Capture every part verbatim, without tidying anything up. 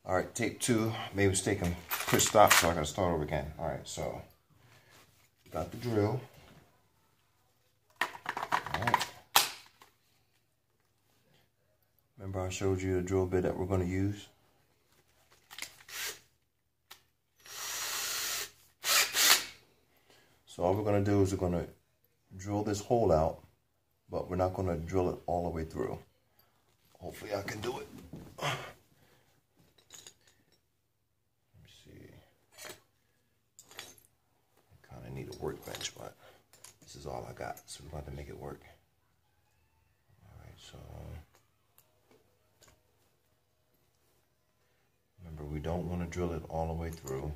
All right, take two. Made a mistake and push stop, so I gotta start over again. All right, so got the drill. All right. Remember I showed you the drill bit that we're gonna use? So all we're gonna do is we're gonna drill this hole out, but we're not gonna drill it all the way through. Hopefully I can do it. Need a workbench, but this is all I got, so we're about to make it work. All right, so remember, we don't want to drill it all the way through.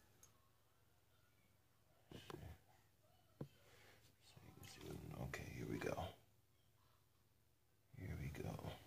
Okay, here we go. Here we go.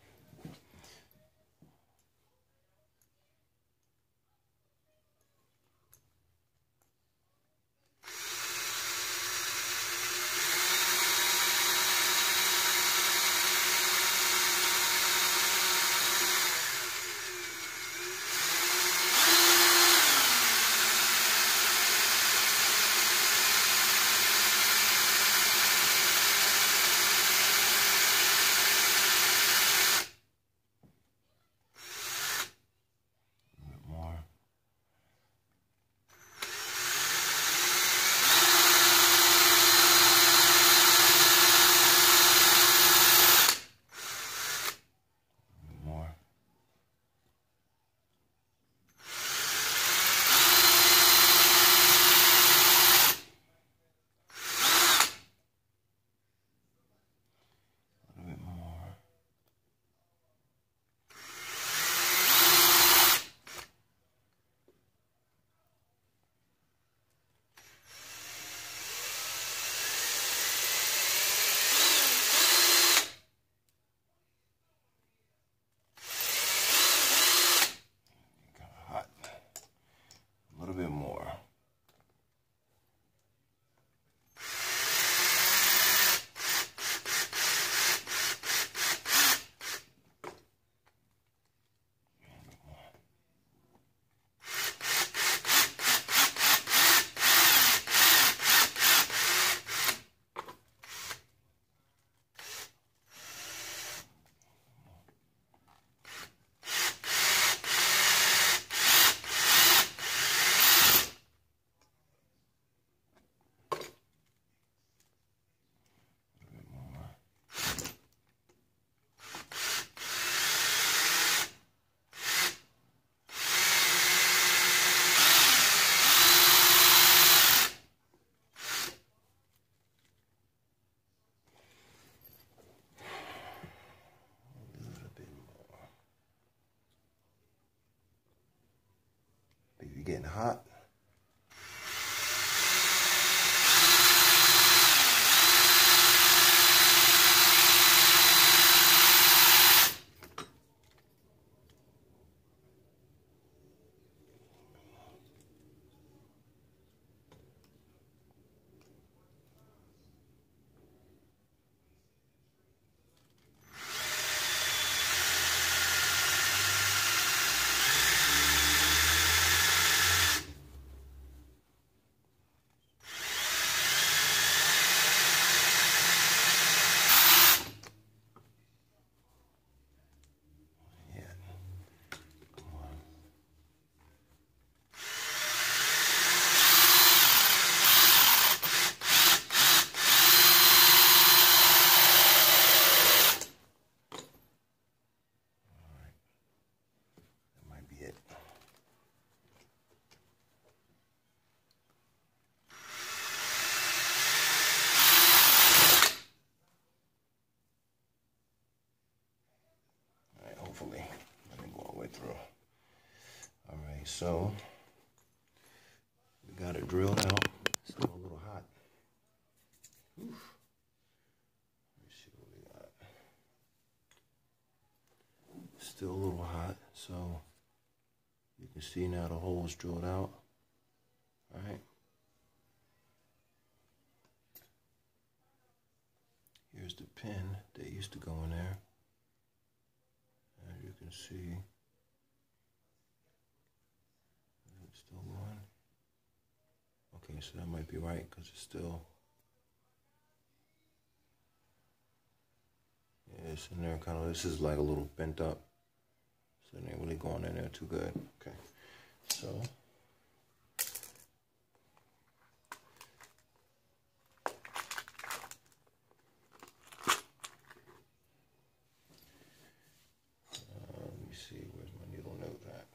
Getting hot. Hopefully, let me go all the way through. All right, so we got it drilled out. Still a little hot. Oof. Let me see what we got. Still a little hot, so you can see now the hole is drilled out. All right. Here's the pin that used to go in there. As you can see, Still going. Okay, so that might be right because it's still. Yeah, it's in there kind of. This is like a little bent up. So it ain't really going in there too good. Okay, so. See, where's my needle nose at?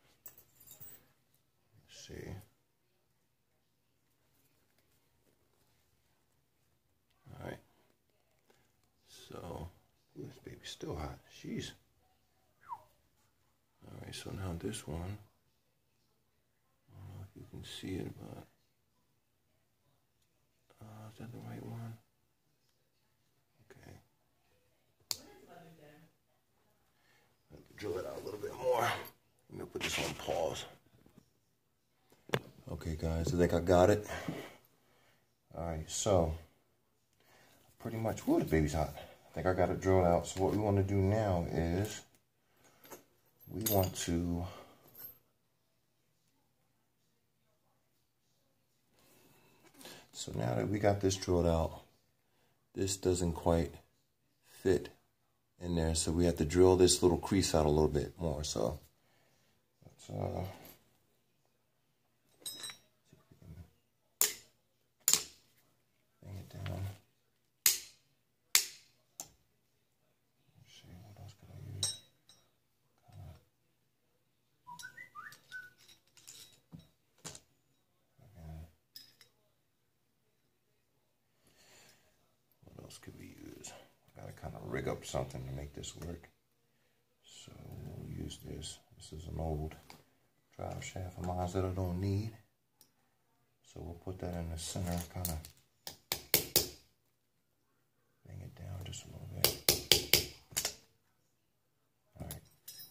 Let's see. Alright. So, ooh, this baby's still hot. Jeez. Alright, so now this one. I don't know if you can see it, but. Uh, is that the right one? Okay. Drill it out a little bit more. Let me put this on pause. Okay, guys, I think I got it. All right, so pretty much, whoa, the baby's hot. I think I got it drilled out. So what we want to do now is we want to so now that we got this drilled out, this doesn't quite fit in there, so we have to drill this little crease out a little bit more. So let's uh bring it down. Let's see, what else can I use? Kinda. Again. What else could we use? Gotta kind of rig up something to make this work. So we'll use this. This is an old drive shaft of mine that I don't need. So we'll put that in the center, kind of bring it down just a little bit. All right.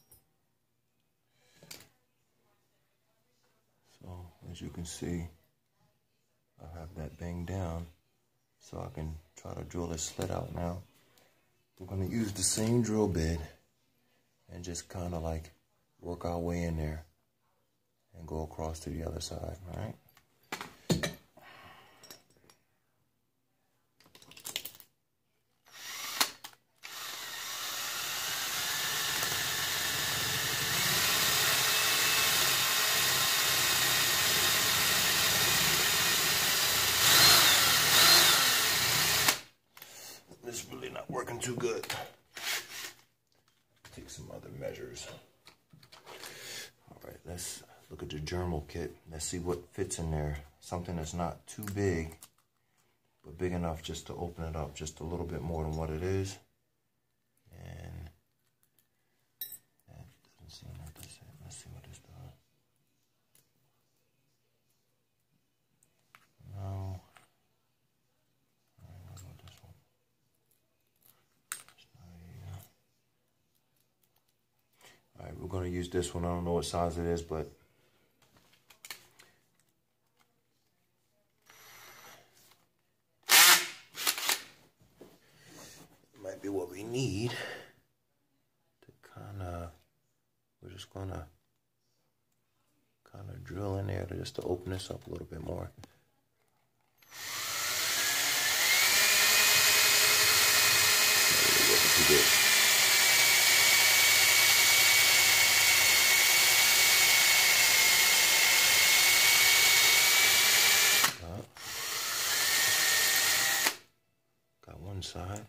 So as you can see, I have that banged down, so I can try to drill this slit out now. We're going to use the same drill bit and just kind of like work our way in there and go across to the other side, all right? This is really not working too good. Take some other measures. All right, let's look at the Germal kit. Let's see what fits in there. Something that's not too big, but big enough just to open it up just a little bit more than what it is. And that doesn't seem like that's it. Let's see what this does. No. Alright, we're going to use this one. I don't know what size it is, but it might be what we need to kind of, we're just going to kind of drill in there to just to open this up a little bit more. Not really working too good. Side.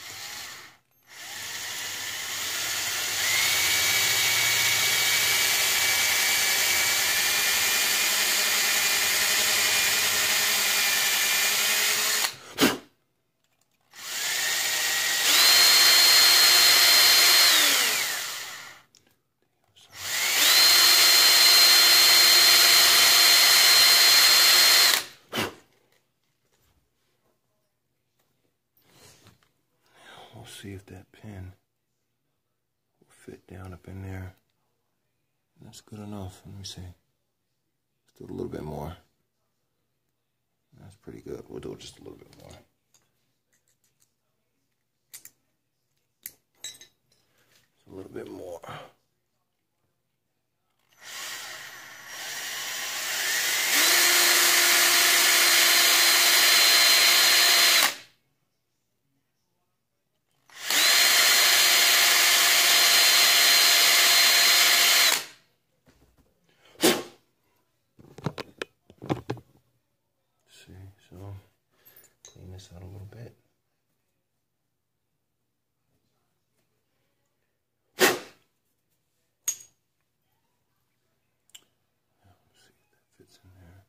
See if that pin will fit down up in there. That's good enough. Let me see. Let's do a little bit more. That's pretty good. We'll do just a little bit more. Just a little bit more. this out a little bit. Let's see if that fits in there.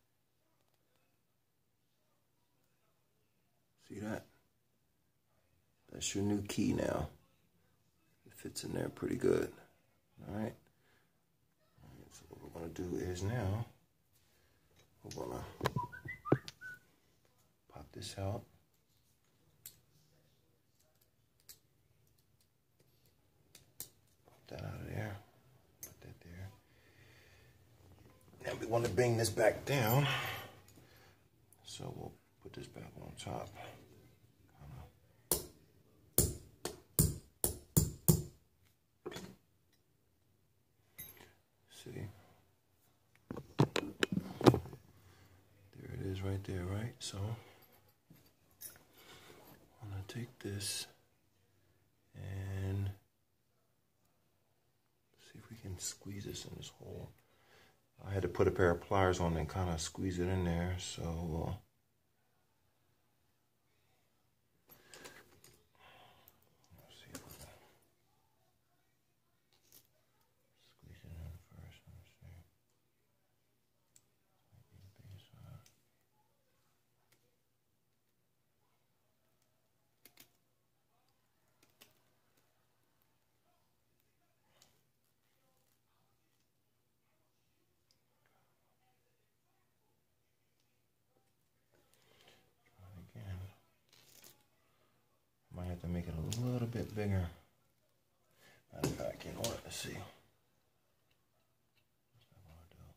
See that? That's your new key now. It fits in there pretty good. All right. All right, so what we're going to do is now we're going to pop this out. Pop that out of there. Put that there. Now we want to bring this back down. So we'll put this back on top. See? There it is right there, right? So I'm going to take this and see if we can squeeze this in this hole. I had to put a pair of pliers on and kind of squeeze it in there, so uh, let's see if we can squeeze it in first. Let's see. Might have to make it a little bit bigger. Matter of fact, you know what? Let's see. What's that gonna do?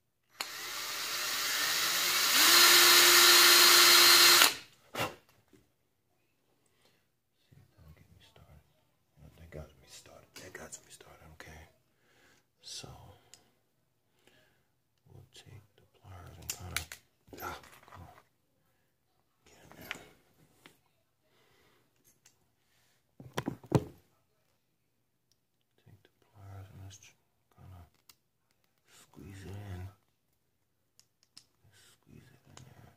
See if that'll get me started. Yeah, that got me started. That got me started. Okay. So we'll take the pliers and kind of ah, come on. Get in there. Kind of squeeze it in. Squeeze it in there.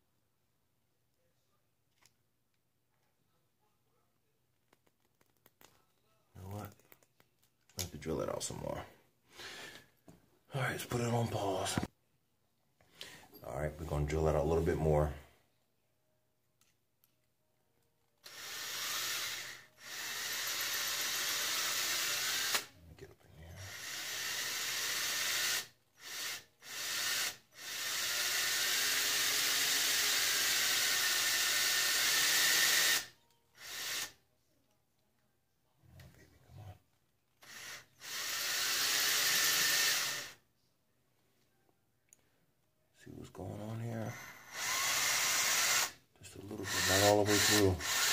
You know what? I have to drill it out some more. All right, let's put it on pause. All right, we're going to drill it out a little bit more. See what's going on here? Just a little bit, not all the way through.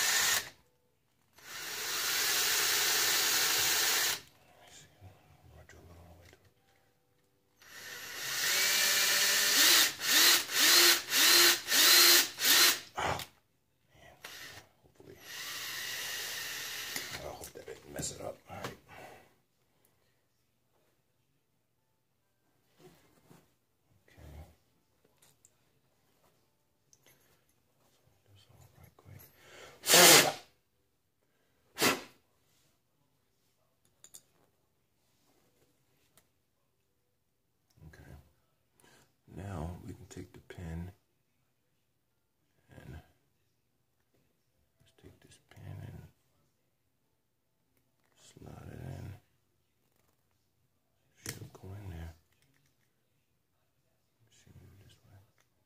Mess it up. All right. Okay. Let's do something right quick. Okay. Now we can take the pen and let's take this pen and slide it in. Should go in there. Let's see, maybe this way.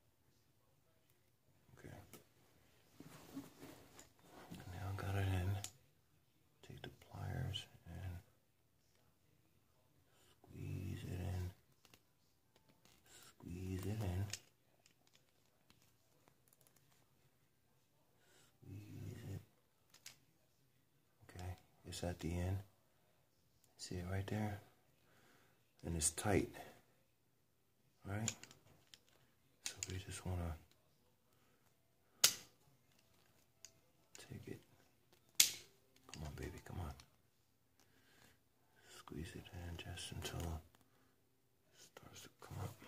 Okay. Now got it in. Take the pliers and squeeze it in. Squeeze it in. Squeeze it. Okay, it's at the end. See it right there? And it's tight. Right? So we just want to take it. Come on, baby, come on. Squeeze it in just until it starts to come up.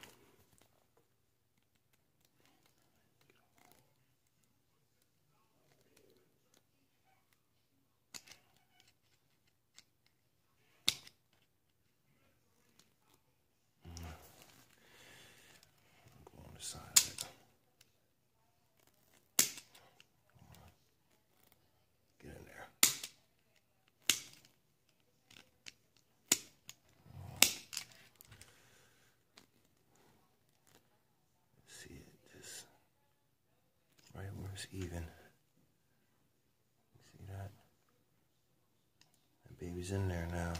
it's even. See that? That baby's in there now.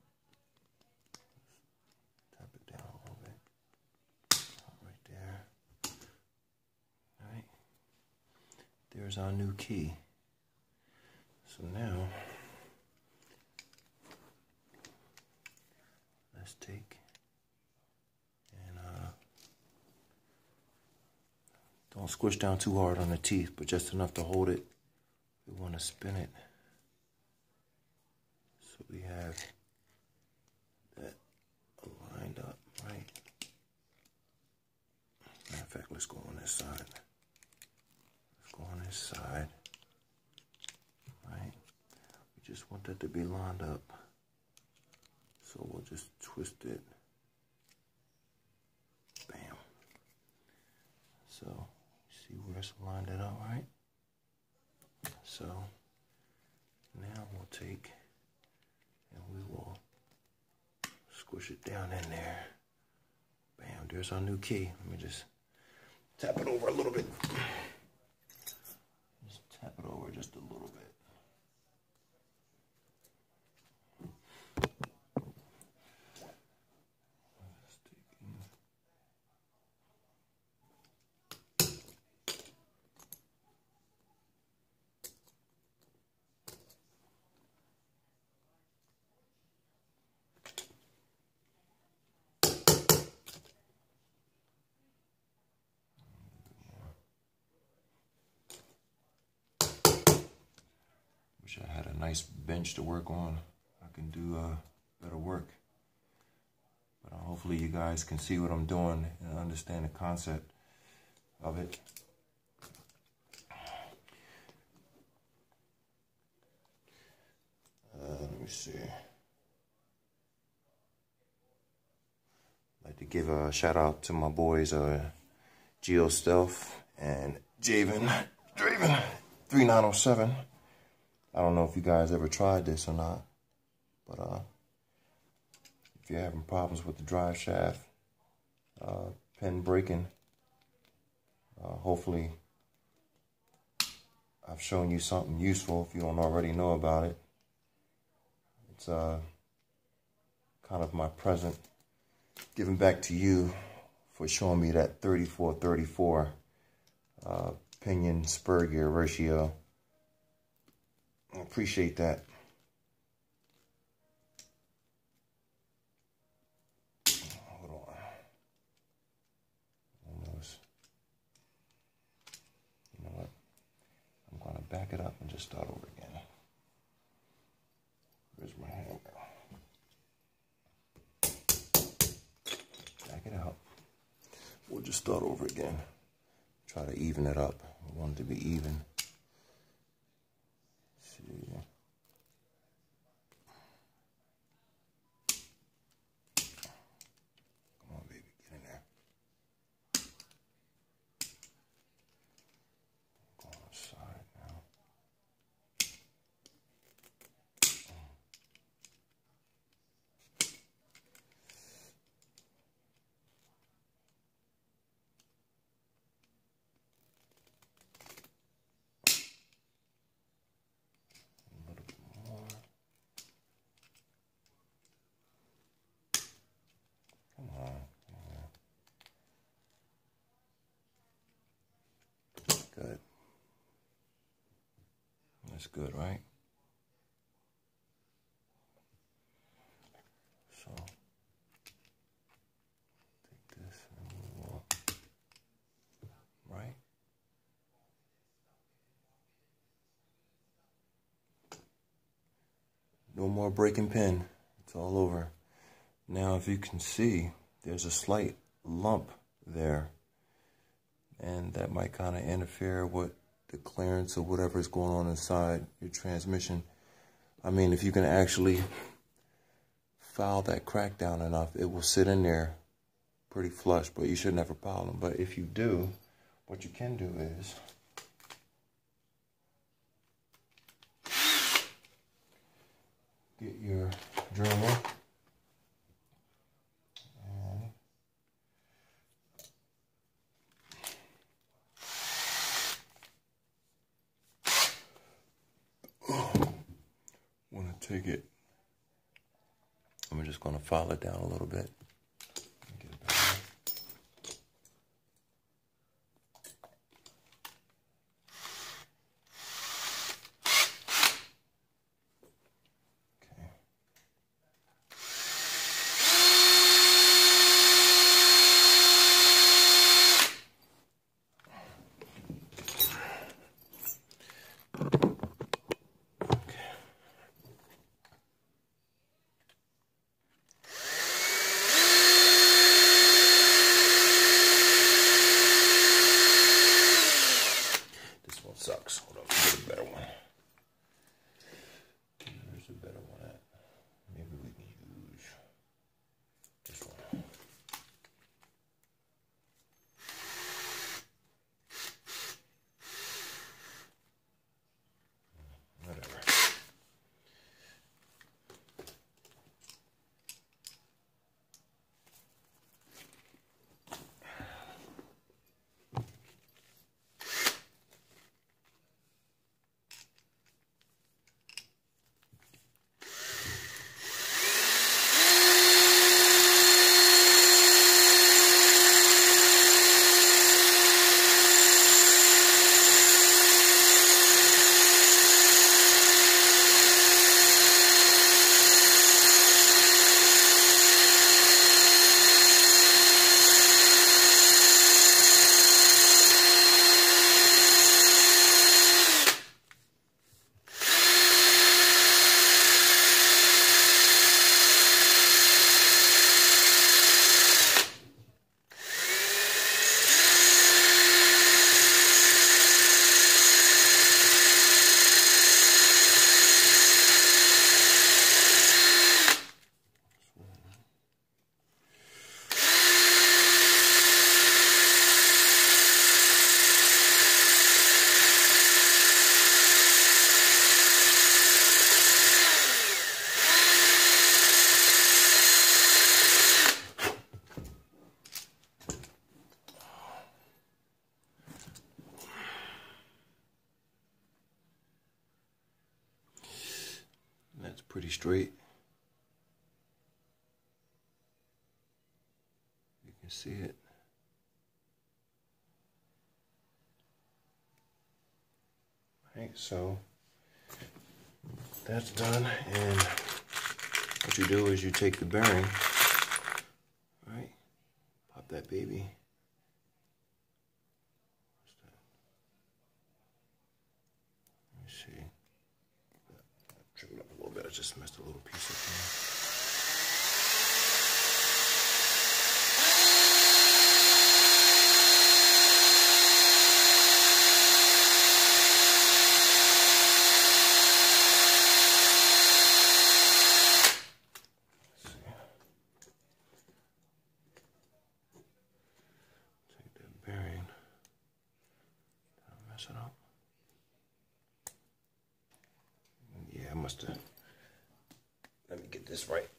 Tap it down a little bit. Right there. Alright. There's our new key. So now, let's take and uh, don't squish down too hard on the teeth, but just enough to hold it. We want to spin it so we have that lined up, right? Matter of fact, let's go on this side. Let's go on this side, right? We just want that to be lined up. So we'll just twist it. Bam. So, see where it's lined it up, right? So, now we'll take and we will squish it down in there. Bam, there's our new key. Let me just tap it over a little bit. Just tap it over just a little bit. Wish I had a nice bench to work on. I can do uh, better work. But uh, hopefully you guys can see what I'm doing and understand the concept of it. Uh, let me see. I'd like to give a shout out to my boys, uh, Geo Stealth and Javen, Draven three nine oh seven. I don't know if you guys ever tried this or not, but uh, if you're having problems with the drive shaft, uh, pin breaking, uh, hopefully I've shown you something useful if you don't already know about it. It's uh, kind of my present, giving back to you for showing me that thirty-four thirty-four uh, pinion spur gear ratio. I appreciate that. Hold on. Almost. You know what? I'm going to back it up and just start over again. Where's my hammer? Back it out. We'll just start over again. Try to even it up. I want it to be even. See. Come on, baby, get in there. Go on the side now. Good. That's good, right? So, take this and we will, right? No more breaking pin. It's all over. Now, if you can see, there's a slight lump there. And that might kind of interfere with the clearance of whatever is going on inside your transmission. I mean, if you can actually file that crack down enough, it will sit in there pretty flush, but you shouldn't have a problem. But if you do, what you can do is get your Dremel and take it. I'm just going to file it down a little bit. Get it back. Sucks. Hold on, get a better one. There's a better one at. Maybe we can use this one. Whatever. That's pretty straight. You can see it. Right, so that's done, and what you do is you take the bearing, right? Pop that baby. What's that? Let me see. Trim it up a little bit. I just messed a little piece up there. Mess it up. Yeah, I must have. Let me get this right.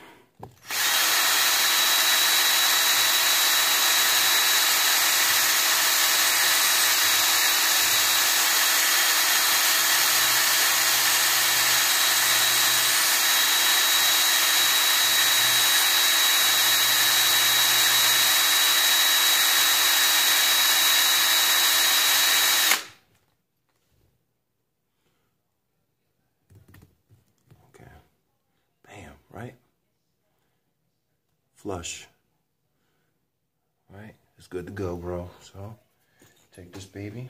Right? Flush. Right? It's good to go, bro. So, take this baby.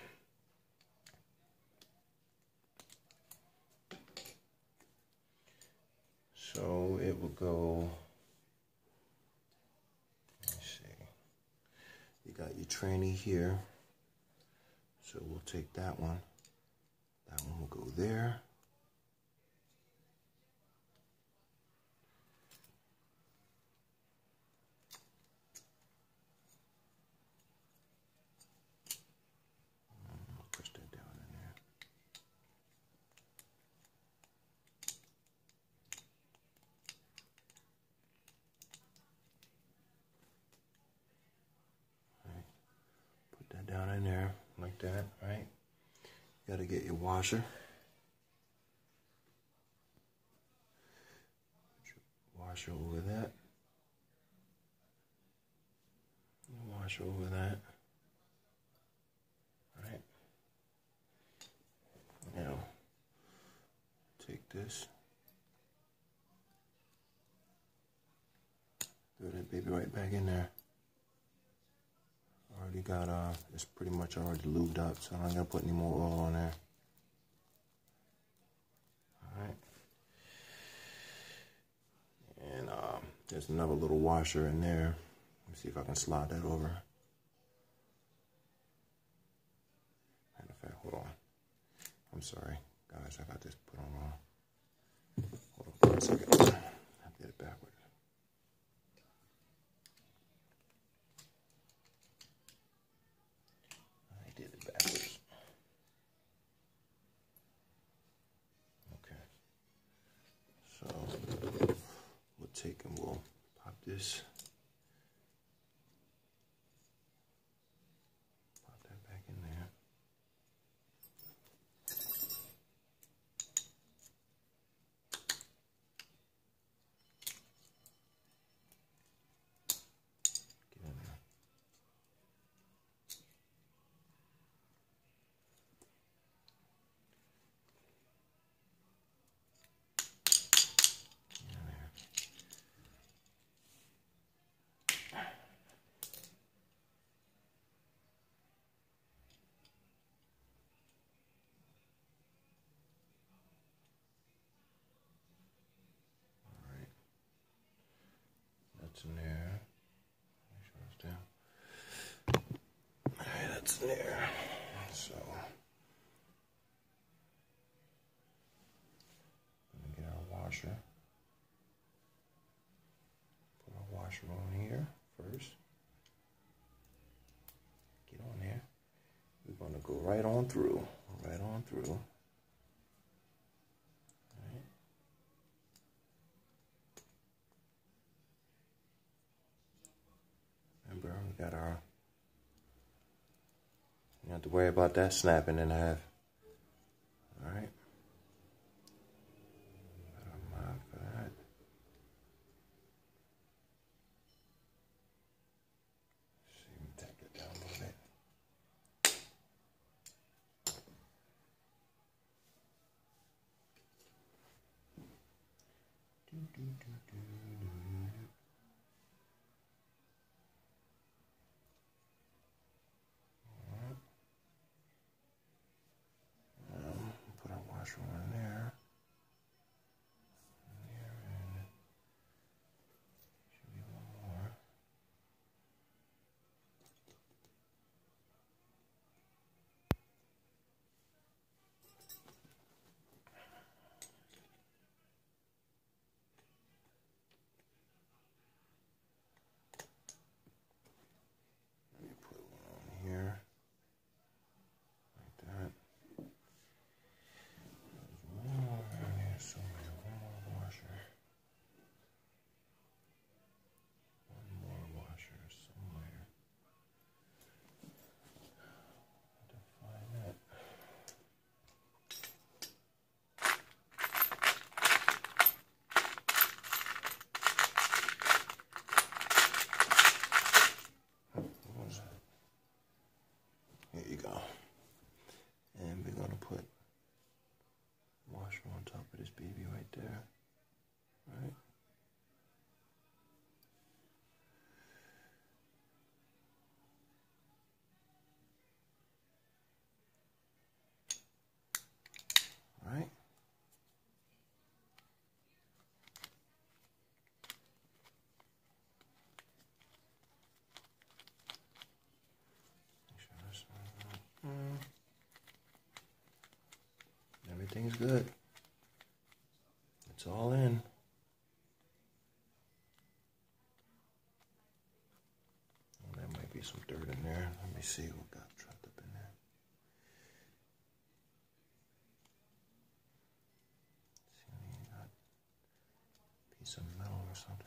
So, it will go, let me see. You got your tranny here. So, we'll take that one. That one will go there. Down in there like that, right? You gotta get your washer. washer over that. Washer over that. All right. Now, take this. Throw that baby right back in there. Already got, uh, it's pretty much already lubed up, so I'm not gonna put any more oil on there. Alright. And uh, there's another little washer in there. Let me see if I can slide that over. Matter of fact, hold on. I'm sorry, guys, I got this put on wrong. Hold on one second. I did it backwards. Take and we'll pop this, pop that back in there. Get in there. In there. Make sure it's down. Alright, that's in there. So I'm gonna get our washer. Put our washer on here first. Get on there. We're gonna go right on through. Right on through. Remember, we got our, you don't have to worry about that snapping in half. Alright. Got our mod for that. Let's see, we take it down a little bit. Do, do, do, do, do, do. Washer on there. And there, and should be one more. Let me put one on here. Like that. Here you go. And we're gonna put washer on top of this baby right there. Right? Right? Make sure this one, mm. Everything's good. It's all in. Well, there might be some dirt in there. Let me see what got trapped up in there. See, you got a piece of metal or something.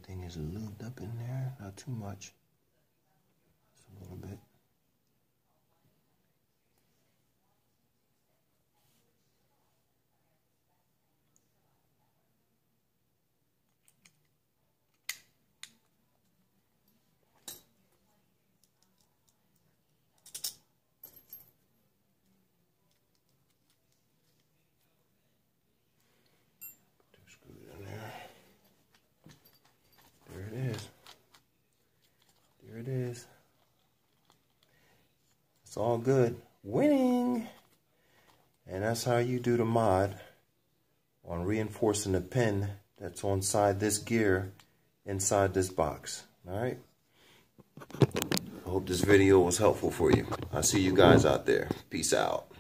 everything is lubed up in there. Not too much. Just a little bit. It is. It's all good. Winning. And that's how you do the mod on reinforcing the pin that's on side this gear inside this box. All right. I hope this video was helpful for you. I'll see you guys out there. Peace out.